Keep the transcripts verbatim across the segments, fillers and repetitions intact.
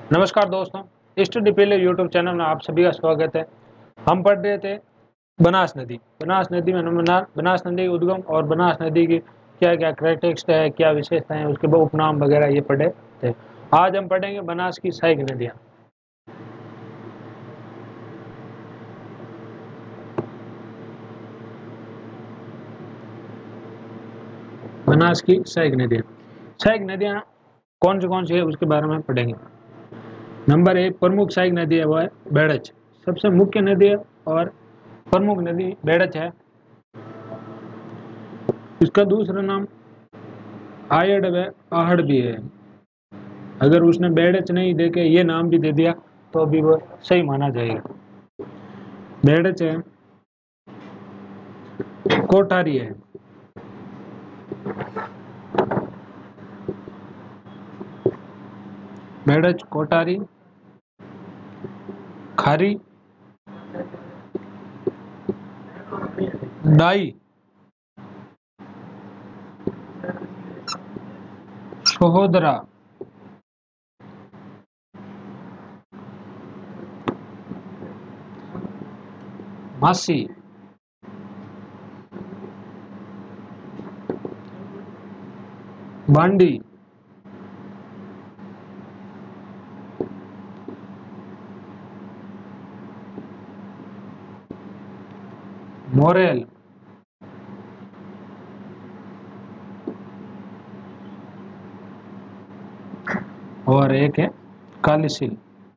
नमस्कार दोस्तों, स्टडी पहले यूट्यूब चैनल में आप सभी का स्वागत है। हम पढ़ रहे थे बनास नदी। बनास नदी में हमने बनास नदी की उद्गम और बनास नदी की क्या क्या कैरेक्टरिस्टिक्स है, क्या विशेषताएं, उसके उपनाम वगैरह ये पढ़े थे। आज हम पढ़ेंगे बनास की सहायक नदियाँ। बनास की सहायक नदियाँ सहायक नदियाँ कौन सी कौन सी है उसके बारे में पढ़ेंगे। नंबर एक प्रमुख सहायक नदी है वो है बेड़च। सबसे मुख्य नदी है और प्रमुख नदी बेड़च है। इसका दूसरा नाम आयड़ व आहड़ भी है। अगर उसने बेड़च नहीं देके ये नाम भी दे दिया तो भी वो सही माना जाएगा। बेड़च है, कोठारी है, बेड़च, कोठारी, खारी, डाई, सोहोदरा, मासी, बांडी, मोरेल, और एक है कालीसिल।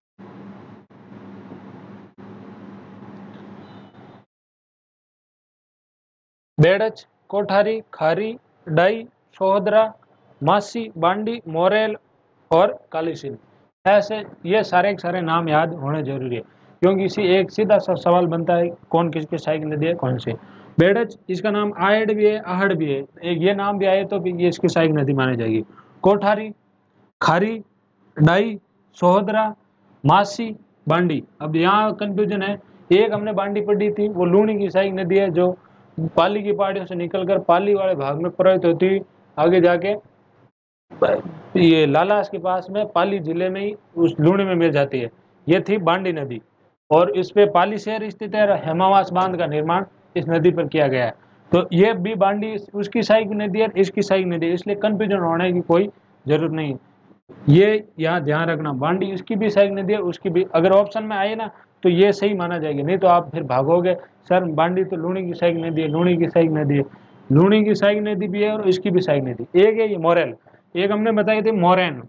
बेड़च, कोठारी, खारी, डाई, सोहदरा, मासी, बांडी, मोरेल और कालीसिल। ऐसे ये सारे के सारे नाम याद होने जरूरी है, क्योंकि इसी एक सीधा सा सवाल बनता है कौन किसकी सहायक नदी है, कौन से। बेड़च, इसका नाम आयड़ भी है, आहड़ भी है। एक ये नाम भी आए तो भी ये इसकी सहायक नदी मानी जाएगी। कोठारी, खारी, डाई, सोहदरा, मासी, बांडी। अब यहाँ कंफ्यूजन है। एक हमने बांडी पढ़ी थी, वो लूणी की सहायक नदी है जो पाली की पहाड़ियों से निकलकर पाली वाले भाग में प्रवाहित होती हुई आगे जाके ये लालास के पास में पाली जिले में ही उस लूणी में मिल जाती है। ये थी बांडी नदी और इस पे पाली शहर स्थित है। हेमावास बांध का निर्माण इस नदी पर किया गया है। तो ये भी बांडी उसकी सहायक नदी है, इसकी सहायक नदी है, इसलिए कंफ्यूजन होने की कोई जरूरत नहीं। ये यहाँ ध्यान रखना, बांडी इसकी भी सहायक नदी है, उसकी भी। अगर ऑप्शन में आए ना तो ये सही माना जाएगा, नहीं तो आप फिर भागोगे सर बांडी तो लूणी की सहायक नदी है, लूणी की सहायक नदी है। लूणी की सहायक नदी भी है और इसकी भी सहायक नदी। एक है ये मोरेल, एक हमने बताई थी मोरैन।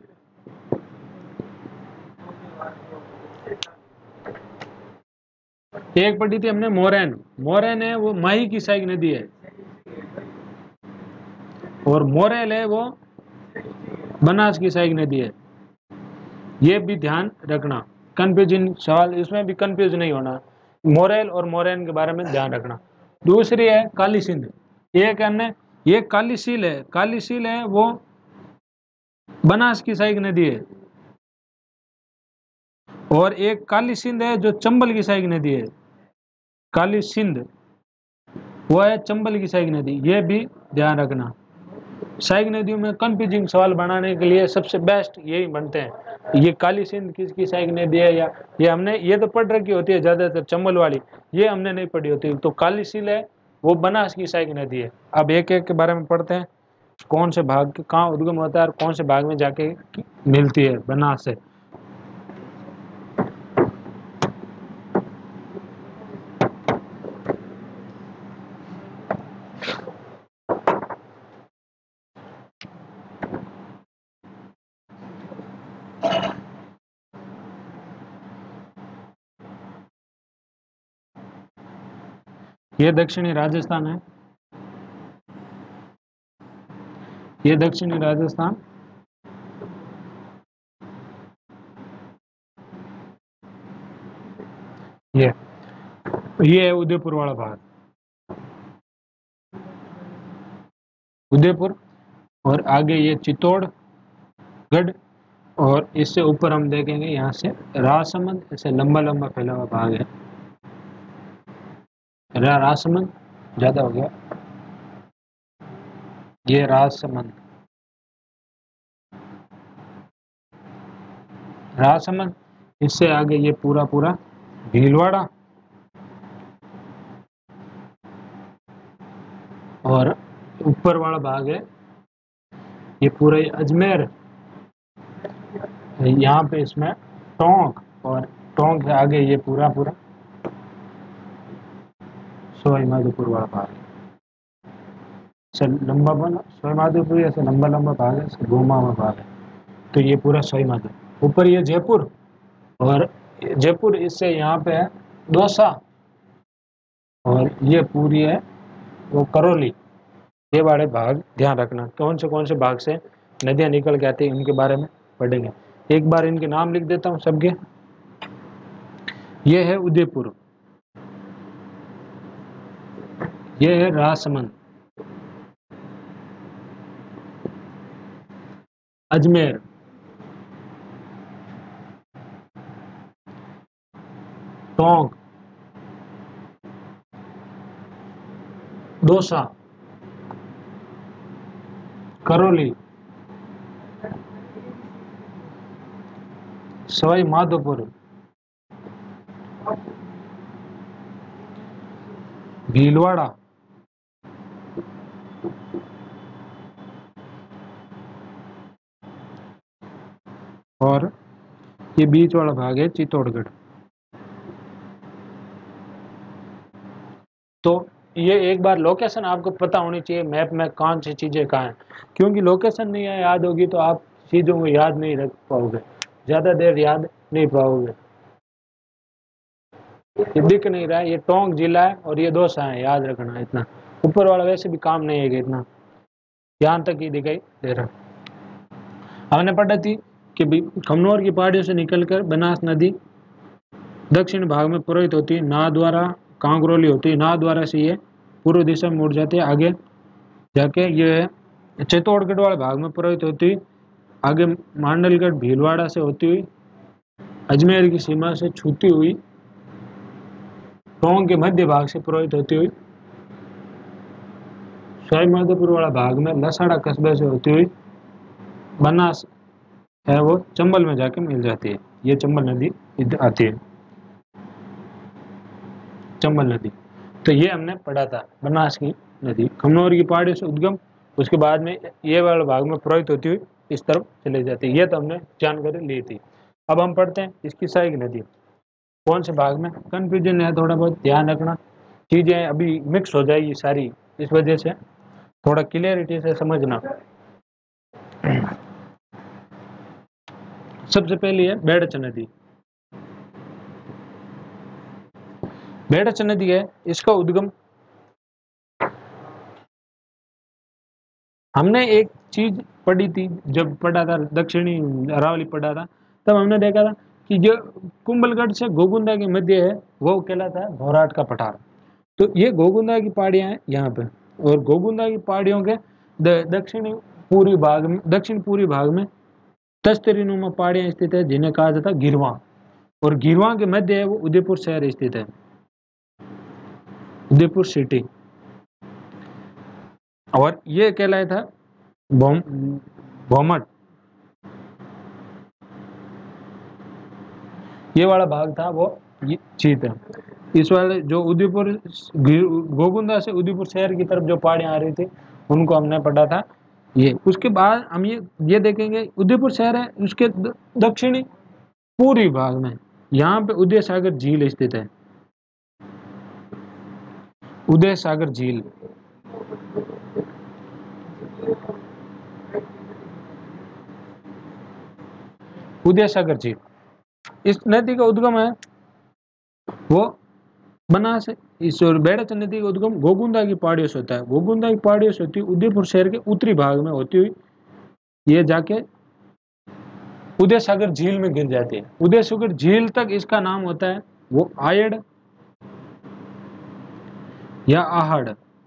एक पढ़ी थी हमने मोरैन। मोरैन है वो माही की सहायक नदी है और मोरेल है वो बनास की सहायक नदी है। ये भी ध्यान रखना, कंफ्यूजन सवाल इसमें भी कंफ्यूज नहीं होना। मोरेल और मोरैन के बारे में ध्यान रखना। दूसरी है काली सिंध। एक हमने ये कालीसील है, कालीसील है वो बनास की सहायक नदी है। और एक काली सिंध है जो चंबल की सहायक नदी है। काली सिंध वो है चंबल की सहायक नदी, ये भी ध्यान रखना। सहायक नदियों में कंफ्यूजिंग सवाल बनाने के लिए सबसे बेस्ट यही बनते हैं। ये काली सिंध किसकी सहायक नदी है, या ये हमने ये तो पढ़ रखी होती है ज्यादातर चंबल वाली, ये हमने नहीं पढ़ी होती। तो काली सिंध है वो बनास की सहायक नदी है। अब एक एक के बारे में पढ़ते हैं, कौन से भाग कहाँ उद्गम होता है और कौन से भाग में जाके मिलती है बनास से। ये दक्षिणी राजस्थान है, ये दक्षिणी राजस्थान, ये ये है उदयपुर वाला भाग, उदयपुर। और आगे ये चित्तौड़गढ़। और इससे ऊपर हम देखेंगे यहाँ से राजसमंद, ऐसे लंबा लंबा फैला हुआ भाग है। रा, राजसमंद ज्यादा हो गया, ये राजसमंद। राजसमंद, इससे आगे ये पूरा पूरा भीलवाड़ा, और ऊपर वाला भाग है ये पूरा ही अजमेर, यहाँ पे इसमें टोंक, और टोंक से आगे ये पूरा पूरा सवाई माधोपुर वाला भाग है। सर लंबा बना सवाई माधोपुर, ऐसे लंबा लंबा भाग है, ऐसे घुमा हुआ भाग है, तो ये पूरा सवाई माधोपुर। ऊपर ये जयपुर, और जयपुर इससे यहाँ पे है दौसा, और ये पूरी है वो करौली। ये वाले भाग ध्यान रखना, कौन से कौन से भाग से नदियाँ निकल के आती हैं इनके बारे में पढ़ेंगे। एक बार इनके नाम लिख देता हूँ सबके। ये है उदयपुर, ये है राजसमंद, अजमेर, टोंक, दौसा, करौली, सवाई माधोपुर, भीलवाड़ा, और ये बीच वाला भाग है चित्तौड़गढ़। तो ये एक बार लोकेशन आपको पता होनी चाहिए, मैप में कौन सी चीज़ें कहाँ हैं, क्योंकि लोकेशन नहीं याद होगी तो आप चीज़ों को याद नहीं रख पाओगे, ज़्यादा देर याद नहीं पाओगे। ये दिख नहीं रहा है, ये टोंक जिला है और ये दौसा है, याद रखना इतना। ऊपर वाला वैसे भी काम नहीं है कि इतना, यहाँ तक ही दिखाई दे रहा। हमने पढ़ा थी कि खमनोर की पहाड़ियों से निकलकर बनास नदी दक्षिण भाग में प्रवाहित होती है, नाथद्वारा कांकरोली होती है, नाथद्वारा से ये पूर्व दिशा में मुड़ जाती है, आगे जाके ये चित्तौड़गढ़ वाले भाग में प्रवाहित होती हुई आगे मांडलगढ़ भीलवाड़ा से होती हुई अजमेर की सीमा से छूती हुई टोंक के मध्य भाग से प्रवाहित होती हुई सवाई माधोपुर वाला भाग में लसाड़ा कस्बे से होती हुई बनास है वो चंबल में जाके मिल जाती है। ये चंबल नदी इधर आती है, चंबल नदी। तो ये हमने पढ़ा था, बनास की नदी खमनोर की पहाड़ी से उद्गम, उसके बाद में ये वाला भाग में प्रवाहित होती हुई इस तरफ चले जाती है। ये तो हमने जानकारी ली थी। अब हम पढ़ते हैं इसकी सहायक नदी कौन से भाग में। कंफ्यूजन है थोड़ा बहुत, ध्यान रखना, चीज़ें अभी मिक्स हो जाएगी सारी, इस वजह से थोड़ा क्लियरिटी से समझना। सबसे पहली है बेड़च नदी। बेड़च नदी है, इसका उद्गम हमने एक चीज पढ़ी थी जब पढ़ा था दक्षिणी अरावली पढ़ा था, तब हमने देखा था कि जो कुंभलगढ़ से गोगुंदा के मध्य है वो कहलाता है घोराट का पठार। तो ये गोगुंदा की पहाड़ियाँ हैं यहाँ पे, और गोगुंदा की पहाड़ियों के दक्षिणी पूर्वी भाग में दक्षिण पूर्वी भाग में तस्तरीनुमा पहाड़ियाँ स्थित है जिन्हें कहा जाता है गिरवा, और गिरवा के मध्य है वो उदयपुर शहर स्थित है, उदयपुर सिटी। और ये कहलाया था भौमट, ये वाला भाग था वो चीत है। इस वाले जो उदयपुर गोगुंदा से उदयपुर शहर की तरफ जो पहाड़ियाँ आ रही थी उनको हमने पढ़ा था ये। उसके बाद हम ये ये देखेंगे उदयपुर शहर है, उसके दक्षिणी पूर्वी भाग में यहाँ पे उदय सागर झील स्थित है, उदय सागर झील। उदय सागर झील, इस नदी का उद्गम है वो बनास, इस बेड़च नदी का उद्गम गोगुंदा की पहाड़ियों से होता है। गोगुंदा की पहाड़ियों से होती हुई उदयपुर शहर के उत्तरी भाग में होती हुई ये जाके उदय सागर झील में गिर जाती है। उदय सागर झील तक इसका नाम होता है वो आयड़ या आहड़,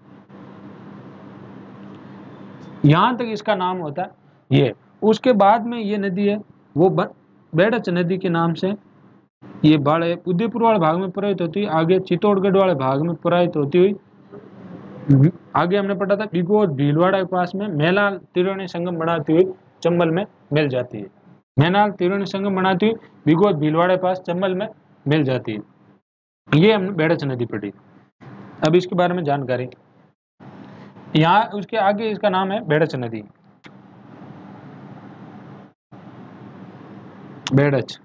यहां तक इसका नाम होता है ये। उसके बाद में ये नदी है वो बेड़च नदी के नाम से ये बाड़े उदयपुर वाले भाग में प्रवाहित होती है, आगे चित्तौड़गढ़ वाले भाग में प्रवाहित होती हुई आगे हमने पढ़ा था डिगोज भीलवाड़ा के पास में मेला त्रिवेणी संगम बनाती हुई चंबल में मिल जाती है। मैनाल त्रिवेणी संगम बनाती हुई बिगोद भीलवाड़ा पास चंबल में मिल जाती है। ये हमने बेड़च नदी पढ़ी। अब इसके बारे में जानकारी, यहाँ उसके आगे इसका नाम है बेड़च नदी, बेड़च।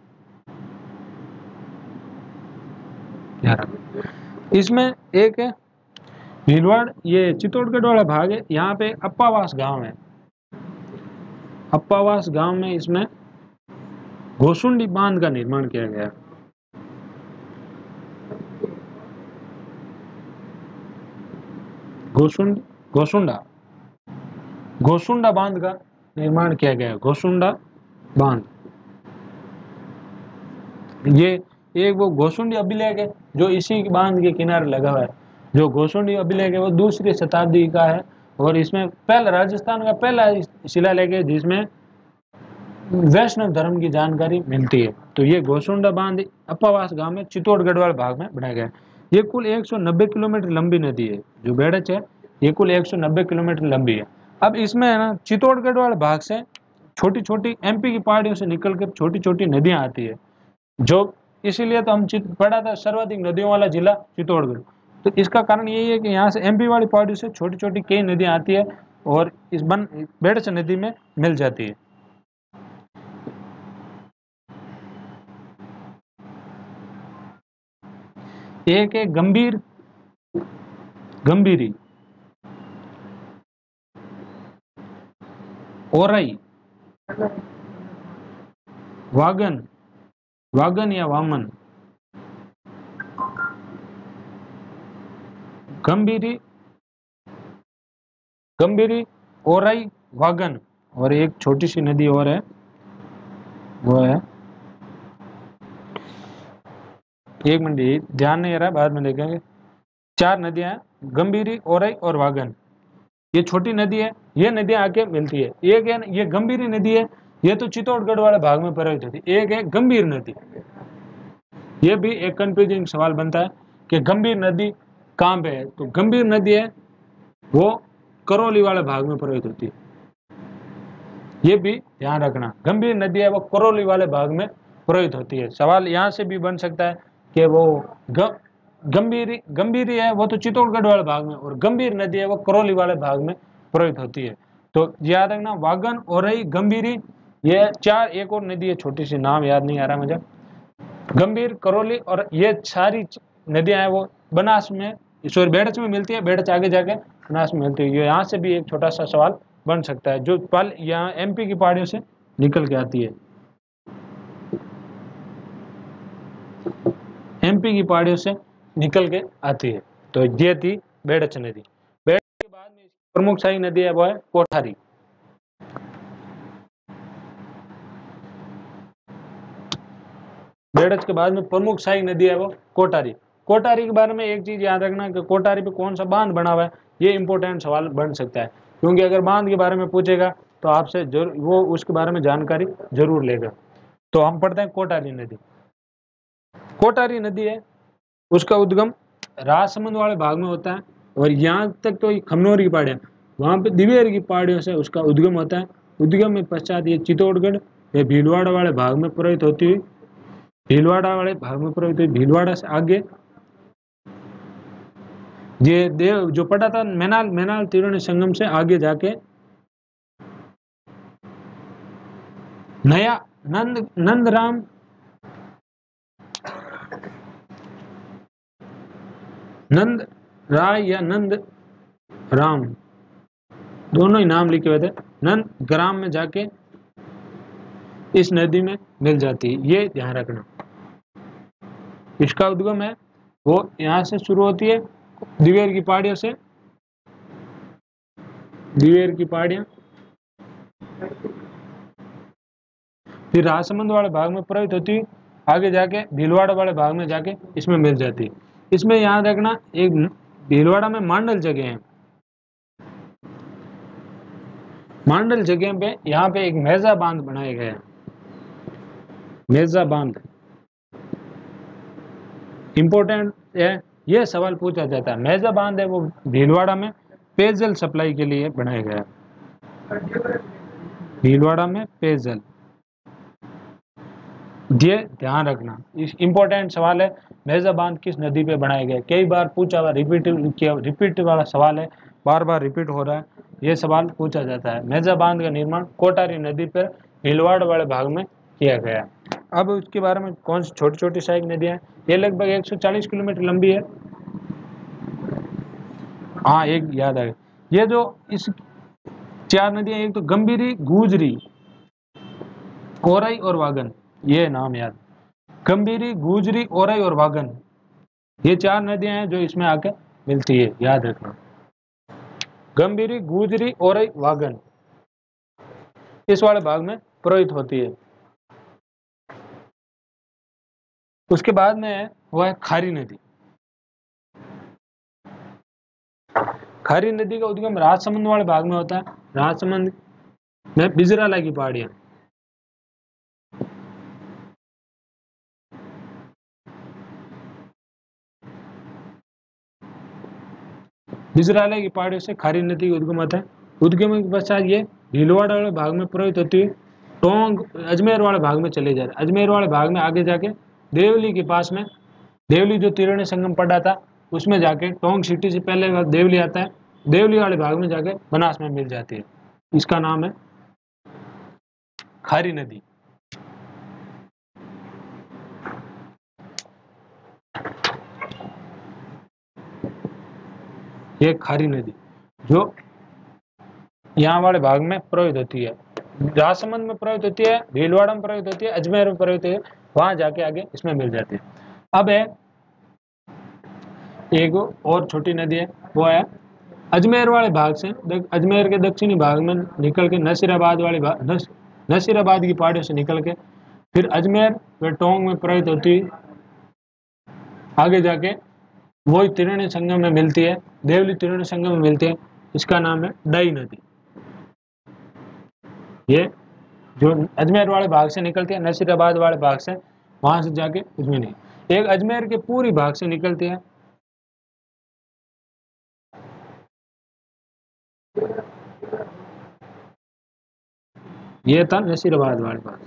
इसमें एक भीलवाड़, ये चित्तौड़गढ़ वाला भाग है, यहाँ पे अप्पावास गांव है। अप्पावास गांव में इसमें घोसुंडी बांध का निर्माण किया गया। घोसुंड घोसुंडा घोसुंडा बांध का निर्माण किया गया। घोसुंडा बांध, ये एक वो घोसुंडी अभिलेख है जो इसी बांध के किनारे लगा हुआ है। जो घोसुंडी अभिलेख है वो दूसरी शताब्दी का है और इसमें पहला, राजस्थान का पहला शिलालेख है जिसमें वैष्णव धर्म की जानकारी मिलती है। तो ये घोसुंडा बांध अप्पावास गांव में चित्तौड़गढ़ वाले भाग में बनाया गया है। ये कुल एक सौ नब्बे किलोमीटर लंबी नदी है। जो बेड़च है ये कुल एक सौ नब्बे किलोमीटर लंबी है। अब इसमें है ना चित्तौड़गढ़ वाले भाग से छोटी छोटी एमपी की पहाड़ियों से निकलकर छोटी छोटी नदियां आती है, जो इसीलिए तो हम पढ़ा था सर्वाधिक नदियों वाला जिला चित्तौड़गढ़। तो इसका कारण यही है कि यहाँ से एमपी वाली पहाड़ियों से छोटी छोटी कई नदियां आती है और इस बन बेड़च नदी में मिल जाती है। एक है गंभीर गंभीरी, ओरई, वागन वागन या वामन, गंभीरी गंभीरी ओरई, वागन, और एक छोटी सी नदी और है वो है, एक मिनट ध्यान नहीं आ रहा, बाद में देखेंगे। चार नदियां गंभीरी, ओरई और वागन, ये छोटी नदी है। ये नदियां आके मिलती है। एक है ये गंभीरी नदी है, ये तो चित्तौड़गढ़ वाले भाग में प्रवाहित होती है। एक है गंभीर नदी, ये भी एक कंफ्यूजिंग सवाल बनता है कि गंभीर नदी कहाँ पे है। तो गंभीर नदी है वो करौली वाले भाग में प्रवाहित होती है, ये भी ध्यान रखना। गंभीर नदी है वो करौली वाले भाग में प्रवाहित होती है। सवाल यहाँ से भी बन सकता है कि वो ग गंभीरी गंभीरी है वो तो चित्तौड़गढ़ वाले भाग में, और गंभीर नदी है वो करौली वाले भाग में प्रवाहित होती है। तो याद रखना वागन, ओरई, गंभीरी, ये चार, एक और नदी है छोटी सी, नाम याद नहीं आ रहा मुझे, गंभीर, करौली, और ये सारी नदियां हैं वो बनास में, सॉरी बेड़च में मिलती है। बेड़च आगे जाके बनास में मिलती है। ये यहाँ से भी एक छोटा सा सवाल बन सकता है, जो पल यहाँ एमपी की पहाड़ियों से निकल के आती है। एमपी की पहाड़ियों से निकल के आती है। तो ये थी बेड़च नदी। बेड़च के बाद में प्रमुख शाही नदी है वो है कोठारी। बेड़च के बाद में प्रमुख शाही नदी है वो कोठारी। कोठारी के बारे में एक चीज याद रखना कि कोठारी पे कौन सा बांध बना हुआ है, ये इंपॉर्टेंट सवाल बन सकता है, क्योंकि अगर बांध के बारे में पूछेगा तो आपसे जरूर वो उसके बारे में जानकारी जरूर लेगा। तो हम पढ़ते हैं कोठारी नदी। कोठारी नदी है उसका उद्गम राजसमंद वाले भाग में होता है, और यहाँ तक तो खमनोर की पहाड़ियाँ, वहाँ पे दिवेर की पहाड़ियों से उसका उद्गम होता है। उद्गम में पश्चात ये चित्तौड़गढ़ या भीलवाड़ा वाले भाग में प्रवाहित होती हुई भीलवाड़ा वाले भाग में प्रवाहित हुई भीलवाड़ा से आगे ये देव जो पड़ा था मैनाल मैनाल त्रिवेणी संगम से आगे जाके नया नंद नंदराम नंद राय या नंद राम, दोनों ही नाम लिखे हुए थे, नंद ग्राम में जाके इस नदी में मिल जाती है। ये ध्यान रखना। इसका उद्गम है वो यहाँ से शुरू होती है दिवेर की पहाड़ियों से, दिवेर की पहाड़ियां, फिर राजसमंद वाले भाग में प्रवाहित होती है, आगे जाके भीलवाड़ा वाले भाग में जाके इसमें मिल जाती है। इसमें याद रखना एक भीलवाड़ा में मांडल जगह है, मांडल जगह पे यहाँ पे एक मेजा बांध बनाया गया है। मेजा बांध इंपॉर्टेंट है, यह सवाल पूछा जाता है। मेजा बांध है वो भीलवाड़ा में पेयजल सप्लाई के लिए बनाया गया है। भीलवाड़ा में पेयजल ये ध्यान रखना, इस इंपॉर्टेंट सवाल है। मेजा बांध किस नदी पे बनाए गए? कई बार पूछा हुआ, रिपीट रिपीट वाला सवाल है, बार बार रिपीट हो रहा है, ये सवाल पूछा जाता है। मेजा बांध का निर्माण कोटारी नदी पर भीलवाड़ा वाले भाग में किया गया। अब उसके बारे में कौन सी छोटी छोटी सहायक नदियां हैं? ये लगभग एक सौ चालीस किलोमीटर लंबी है। हाँ, एक याद आ गया, ये जो इस चार नदियां, एक तो गंभीरी, गुजरी, औरई और वागन, ये नाम याद। गंभीरी, गुजरी, औरई और वागन, ये चार नदियां हैं जो इसमें आके मिलती है, याद रखना। गंभीरी, गुजरी, औरई, वागन इस वाले भाग में प्रवाहित होती है। उसके बाद में वो है खारी नदी। खारी नदी का उद्गम राजसमंद वाले भाग में होता है। राजसमंद में बिजराला की पहाड़ियां, बिजराला की पहाड़ियों से खारी नदी का उद्गम होता है। उद्गम के पश्चात ये भीलवाड़ा वाले भाग में प्रवाहित होती है, टोंग अजमेर वाले भाग में चले जा रहे। अजमेर वाले भाग में आगे जाके देवली के पास में, देवली जो त्रिवेणी संगम पड़ा था उसमें जाके, टोंक सिटी से पहले देवली आता है, देवली वाले भाग में जाके बनास में मिल जाती है। इसका नाम है खारी नदी। ये खारी नदी जो यहाँ वाले भाग में प्रवाहित होती है, राजसमंद में प्रवाहित होती है, भीलवाड़ा में प्रवाहित होती है, अजमेर में प्रवाहित होती है, वहां जाके आगे इसमें मिल जाती है। अब है एक और छोटी नदी है, वो है अजमेर वाले भाग से, अजमेर के दक्षिणी भाग में निकल के नसीराबाद वाले भाग, नस, नसीराबाद की पहाड़ियों से निकल के फिर अजमेर व टोंक में प्रवाहित होती है, आगे जाके वही त्रिवेणी संगम में मिलती है, देवली त्रिवेणी संगम में मिलती है। इसका नाम है डाई नदी। ये जो अजमेर वाले भाग से निकलती है, नसीराबाद वाले भाग से, वहां से जाके उसमें नहीं, एक अजमेर के पूरी भाग से निकलती है, ये था नसीराबाद वाले भाग।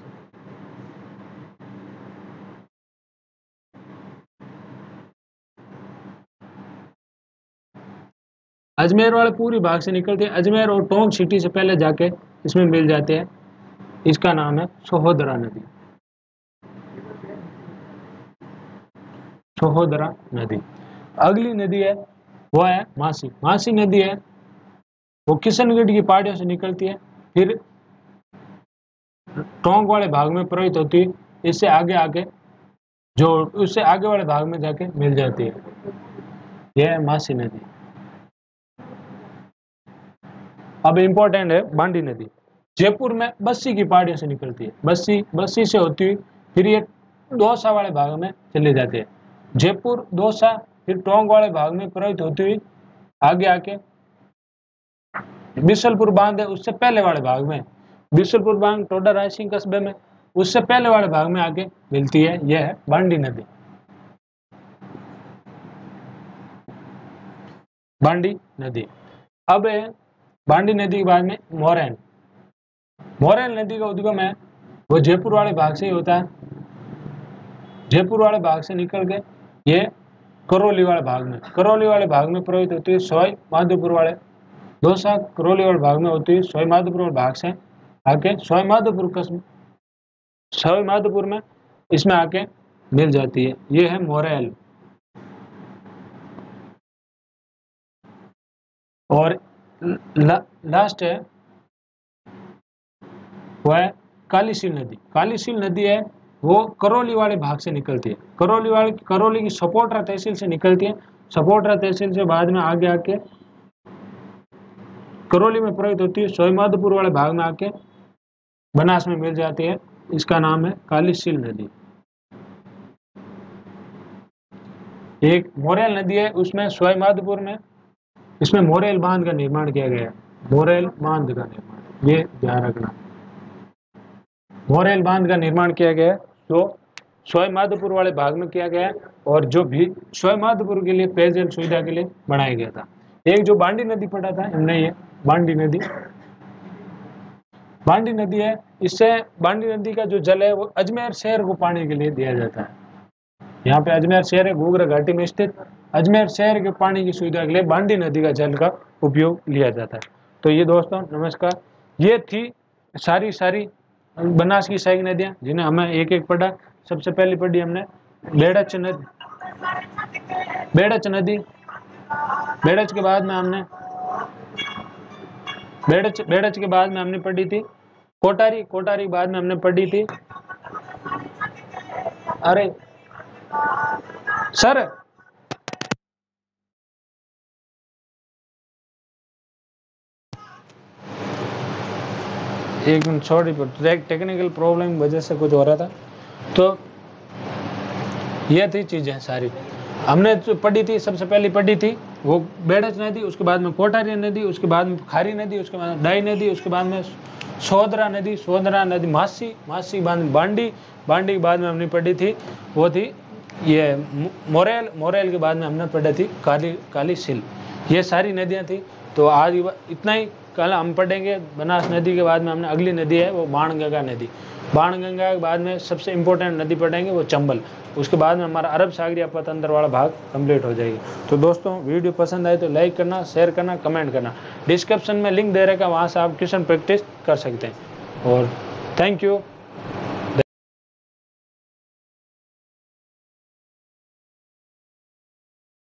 अजमेर वाले पूरी भाग से निकलते हैं, अजमेर और टोंक सिटी से पहले जाके इसमें मिल जाते हैं। इसका नाम है सोहोदरा नदी। सोहोदरा नदी। अगली नदी है वो है मासी। मासी नदी है वो किशनगढ़ की पहाड़ियों से निकलती है, फिर टोंक वाले भाग में प्रवाहित होती है, इससे आगे आगे जो उससे आगे वाले भाग में जाके मिल जाती है। यह है मासी नदी। अब इंपॉर्टेंट है बांडी नदी। जयपुर में बस्सी की पहाड़ियों से निकलती है, बस्सी बस्सी से होती हुई फिर ये दौसा वाले भाग में चले जाते हैं। जयपुर, दौसा, फिर टोंक वाले भाग में प्रवाहित होती हुई आगे आके बिशलपुर बांध है उससे पहले वाले भाग में, बिशलपुर बांध टोडा रायसिंह कस्बे में, उससे पहले वाले भाग में आके मिलती है। यह है बांडी नदी। बांडी नदी। अब बांडी नदी के बाद में मोरैन। मोरैन नदी का उद्गम है वो जयपुर वाले भाग से ही होता है। जयपुर वाले भाग से निकल के ये करौली वाले भाग में, करौली वाले भाग में प्रवाहित होती है, सवाई माधोपुर वाले, दौसा करौली वाले भाग में होती है, सवाई माधोपुर वाले भाग से आके सवाई माधोपुर कस्बे, सवाई माधोपुर में इसमें आके मिल जाती है। ये है मोरैल। और ला, लास्ट है वह है कालीसील नदी। कालीसील नदी है वो करौली वाले भाग से निकलती है, करौली वाले करौली की सपोटरा तहसील से निकलती है, सपोटरा तहसील से बाद में आगे आके करौली में प्रवाहित होती है, सोईमाधोपुर वाले भाग में आके बनास में मिल जाती है। इसका नाम है कालीसील नदी। एक मोरेल नदी है उसमें सोईमाधोपुर में, इसमें मोरेल बांध का निर्माण किया गया है, मोरेल बांध का निर्माण, ये ध्यान रखना, मोरेल बांध का निर्माण किया गया है जो सोईमाधोपुर वाले भाग में किया गया है और जो भी सोईमाधोपुर के लिए पेयजल सुविधा के लिए बनाया गया था। एक जो बांडी नदी पड़ा था इनने, ये बांडी नदी, बांडी नदी है, इससे बांडी नदी का जो जल है वो अजमेर शहर को पानी के लिए दिया जाता है। यहाँ पे अजमेर शहर है, घूघरा घाटी में स्थित अजमेर शहर के पानी की सुविधा के लिए बांडी नदी का जल का उपयोग लिया जाता है। तो ये दोस्तों नमस्कार, ये थी सारी सारी बनास की सहायक नदियाँ जिन्हें हमें एक एक पढ़ा। सबसे पहली पढ़ी हमने बेड़च नदी, बेड़च नदी, बेड़च के बाद में हमने बेड़च बेड़च के बाद में हमने पढ़ी थी कोटारी, कोटारी के बाद में हमने पढ़ी थी, अरे सर एक मिनट सॉरी पर टेक्निकल प्रॉब्लम की वजह से कुछ हो रहा था। तो ये थी चीज़ें सारी हमने जो पढ़ी थी। सबसे पहले पढ़ी थी वो बेड़च नदी, उसके बाद में कोटारी नदी, उसके बाद में खारी नदी, उसके बाद में डाई नदी, उसके बाद में सोहदरा नदी, सोहदरा नदी मासी, मासी के बाद में बांडी, बांडी के बाद में हमने पढ़ी थी वो थी ये मोरेल, मोरेल के बाद में हमने पढ़ी थी काली काली सिल। ये सारी नदियाँ थी। तो आज इतना ही, कल हम पढ़ेंगे बनास नदी के बाद में हमने अगली नदी है वो बाणगंगा नदी। बाणगंगा के बाद में सबसे इम्पोर्टेंट नदी पढ़ेंगे वो चंबल। उसके बाद में हमारा अरब सागरीय पतंत्र वाला भाग कंप्लीट हो जाएगी। तो दोस्तों वीडियो पसंद आए तो लाइक करना, शेयर करना, कमेंट करना। डिस्क्रिप्शन में लिंक दे रखा, वहाँ से आप क्वेश्चन प्रैक्टिस कर सकते हैं। और थैंक यू।